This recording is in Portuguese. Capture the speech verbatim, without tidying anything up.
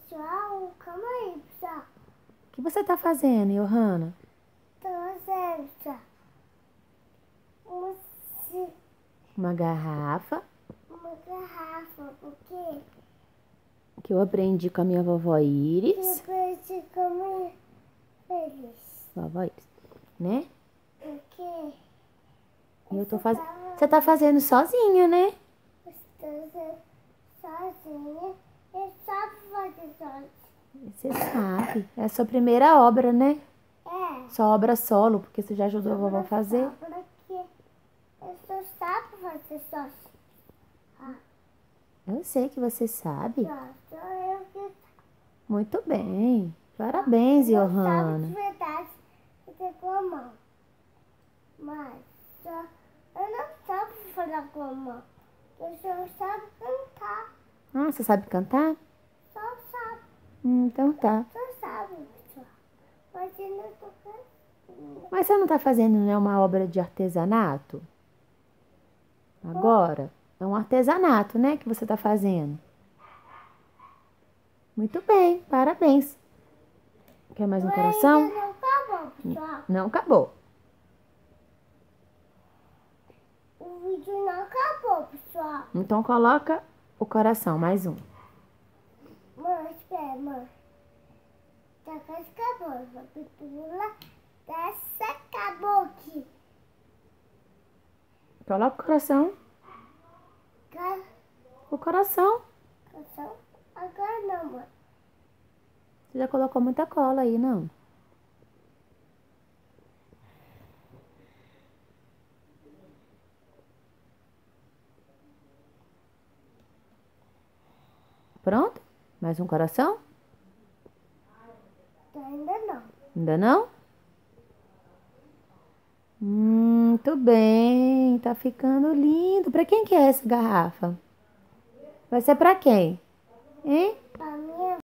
Pessoal, calma aí, pessoal. O que você tá fazendo, Johanna? Tô fazendo, pessoal. Uma, Uma garrafa uma garrafa, porque que eu aprendi com a minha vovó Iris. depois de comer feliz. Vovó Iris, né? Porque E eu tô você fazendo. tava Você tá fazendo sozinha, né? fazendo sozinha. Eu só fazer sozinha. Você sabe. É a sua primeira obra, né? É. Sua obra solo, porque você já ajudou a vovó a fazer. Porque eu só sabe fazer sozinha. Ah, Eu sei que você sabe. só sou eu que Muito bem. Parabéns, eu sabe de Johanna. verdade fazer com a mão. Mas só, eu não sabe falar com a mão. Eu só sabe cantar. Ah, você sabe cantar? Só sabe. Hum, então tá. Só sabe, pessoal. Mas eu não tô cantando. Mas você não tá fazendo, né, uma obra de artesanato? Agora? É um artesanato, né, que você tá fazendo. Muito bem, parabéns. Quer mais um Mas coração? ainda não acabou, pessoal. Não acabou. O vídeo não acabou, pessoal. Então coloca o coração, mais um. Mãe, espera, mãe. Tá quase acabou. A pintura dessa acabou aqui. Coloca o coração. Ca- O coração. Canção? Agora não, mãe. Você já colocou muita cola aí, não? Pronto? Mais um coração? Ainda não. Ainda não? Hum, muito bem. Tá ficando lindo. Pra quem que é essa garrafa? Vai ser pra quem? Hein? A minha